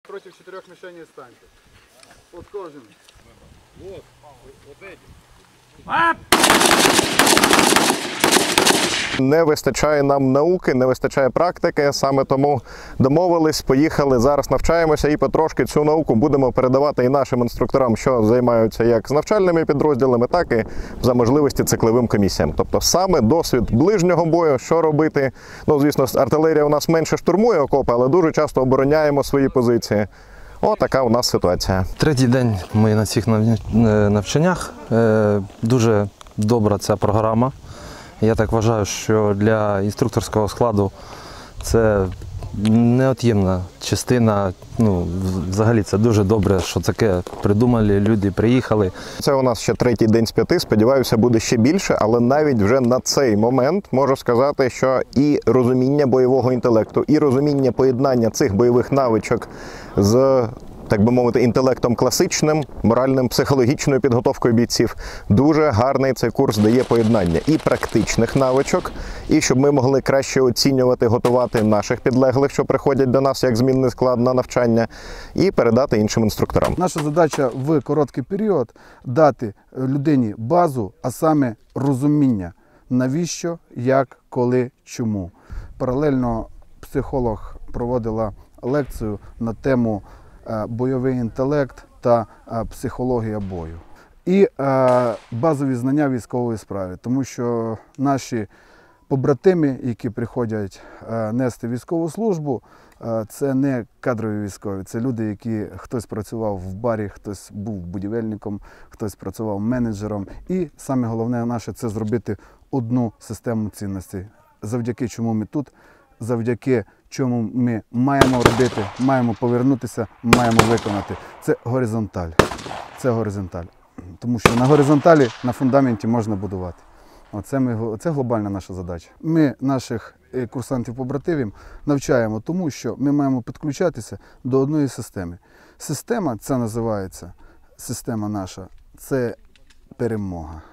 против 4 мишеней станьте. Вот кожен. Вот эти. Не вистачає нам науки, не вистачає практики, саме тому домовились, поїхали, зараз навчаємося і потрошки цю науку будемо передавати і нашим інструкторам, що займаються як з навчальними підрозділами, так і за можливості цикловим комісіям. Тобто саме досвід ближнього бою, що робити. Ну, звісно, артилерія у нас менше штурмує окопи, але дуже часто обороняємо свої позиції. Отака у нас ситуація. Третій день ми на цих навчаннях. Дуже добра ця програма. Я так вважаю, що для інструкторського складу це неот'ємна частина. Ну, взагалі це дуже добре, що таке придумали, люди приїхали. Це у нас ще третій день з 5, сподіваюся, буде ще більше, але навіть вже на цей момент можу сказати, що і розуміння бойового інтелекту, і розуміння поєднання цих бойових навичок з, так би мовити, інтелектом класичним, моральним, психологічною підготовкою бійців. Дуже гарний цей курс дає поєднання і практичних навичок, і щоб ми могли краще оцінювати, готувати наших підлеглих, що приходять до нас як змінний склад на навчання, і передати іншим інструкторам. Наша задача в короткий період дати людині базу, а саме розуміння, навіщо, як, коли, чому. Паралельно психолог проводила лекцію на тему бойовий інтелект та психологія бою. І базові знання військової справи, тому що наші побратими, які приходять нести військову службу, це не кадрові військові, це люди, які хтось працював в барі, хтось був будівельником, хтось працював менеджером. І саме головне наше – це зробити одну систему цінностей, завдяки чому ми тут, завдяки чому ми маємо робити, маємо повернутися, маємо виконати. Це горизонталь. Це горизонталь. Тому що на горизонталі, на фундаменті можна будувати. Це глобальна наша задача. Ми наших курсантів-побратимів навчаємо тому, що ми маємо підключатися до одної системи. Система, це називається, система наша, це перемога.